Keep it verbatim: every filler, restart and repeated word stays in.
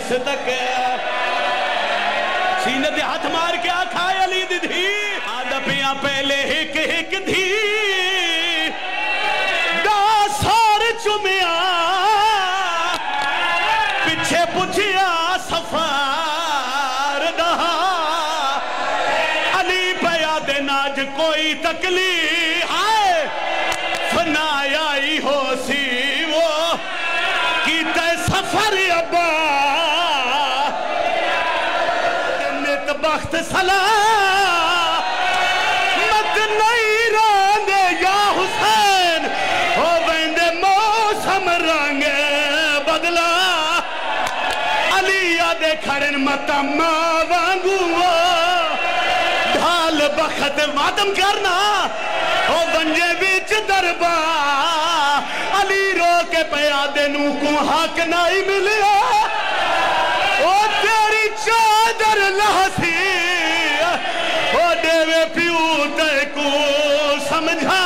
اس تک سینے دے ہاتھ مار کے آکھا علی دی دھی آدھپیاں پہلے ہک ہک دھی دا سار چمیا پچھے پچھیا سفار دا علی پیا دیناج کوئی تکلیف آئے فنا آئی ہو سی وہ کیتے سفر ابا نت بخت سلام مت نہیں راندے یا حسین ہو ویندے موسم رنگے بدلا علی آدھے کھڑن متما وانگو ڈھال بخت ماتم کرنا او بنجے بیچ دربا علی رو کے پیادے نو کو حق نہیں ملیا او تیری چادر لہسی او دیوے پیو تے کو سمجھا